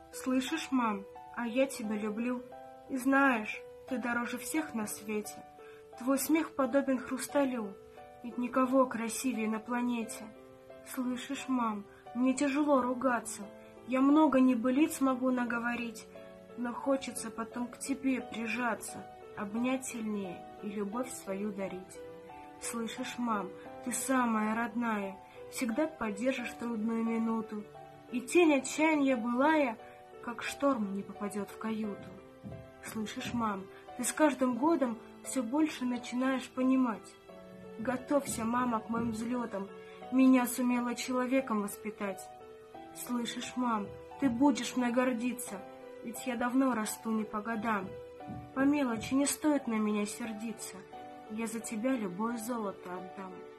Слышишь, мам, а я тебя люблю. И знаешь, ты дороже всех на свете. Твой смех подобен хрусталю, ведь никого красивее на планете. Слышишь, мам, мне тяжело ругаться. Я много небылиц могу наговорить, но хочется потом к тебе прижаться, обнять сильнее и любовь свою дарить. Слышишь, мам, ты самая родная, всегда поддержишь трудную минуту, и тень отчаяния былая, как шторм, не попадет в каюту. Слышишь, мам, ты с каждым годом все больше начинаешь понимать. Готовься, мама, к моим взлетам, меня сумела человеком воспитать. Слышишь, мам, ты будешь мной гордиться, ведь я давно расту не по годам. По мелочи не стоит на меня сердиться, я за тебя любое золото отдам.